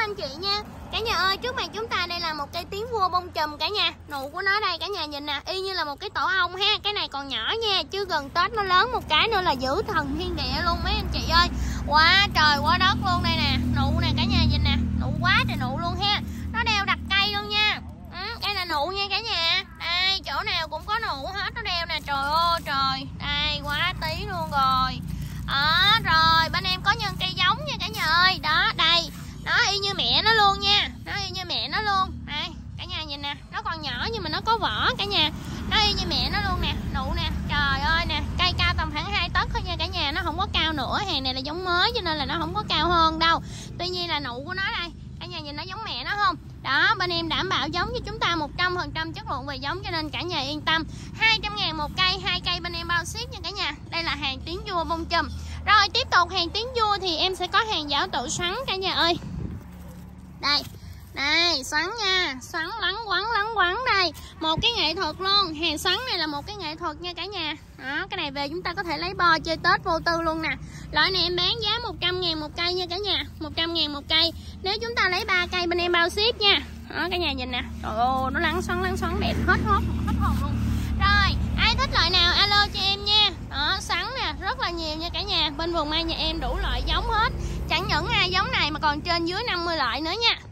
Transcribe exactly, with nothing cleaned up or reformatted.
anh chị nha. Cả nhà ơi, trước mặt chúng ta đây là một cây tiếng vua bông chùm cả nhà. Nụ của nó đây cả nhà nhìn nè, y như là một cái tổ ong ha. Cái này còn nhỏ nha, chứ gần Tết nó lớn một cái nữa là giữ thần thiên địa luôn mấy anh chị ơi. Quá trời quá đất luôn đây nè. Nụ nè cả nhà nhìn nè, nụ quá trời nụ luôn ha. Nó đeo đặt cây luôn nha. Ừ, đây là nụ nha cả nhà. Đây, chỗ nào cũng có nụ hết, nó đeo nè. Trời ơi trời, đây quá tí luôn rồi. Đó, rồi bên em có nhân cây giống nha cả nhà ơi. Đó, đây, nó y như mẹ nó luôn nha. Nó y như mẹ nó luôn. Đây, cả nhà nhìn nè, nó còn nhỏ nhưng mà nó có vỏ cả nhà. Nó y như mẹ nó luôn nè, nụ nè. Trời ơi nè, cây cao tầm khoảng hai tấc thôi nha cả nhà. Nó không có cao nữa, hàng này là giống mới cho nên là nó không có cao hơn đâu. Tuy nhiên là nụ của nó đây, cả nhà nhìn nó giống mẹ nó không? Đó, bên em đảm bảo giống cho chúng ta một trăm phần trăm chất lượng về giống cho nên cả nhà yên tâm. Hai trăm ngàn một cây, hai cây bên em bao ship nha cả nhà. Đây là hàng tiếng vua bông chùm. Rồi tiếp tục hàng tiếng vua thì em sẽ có hàng giảo tự xoắn cả nhà ơi. Đây, đây xoắn nha, xoắn lắng quắn lắng quắn đây. Một cái nghệ thuật luôn, hàng xoắn này là một cái nghệ thuật nha cả nhà. Đó, cái này về chúng ta có thể lấy bo chơi Tết vô tư luôn nè. Loại này em bán giá một trăm ngàn một cây nha cả nhà, một trăm ngàn một cây. Nếu chúng ta lấy ba cây bên em bao ship nha. Đó, cả nhà nhìn nè. Trời ơi, nó lắng xoắn lắng xoắn đẹp hết hốt hết hồn luôn. Rồi, ai thích loại nào alo cho em nha. Đó, sắn nè, rất là nhiều nha cả nhà. Bên vườn mai nhà em đủ loại giống hết. Chẳng những ai giống này mà còn trên dưới năm mươi loại nữa nha.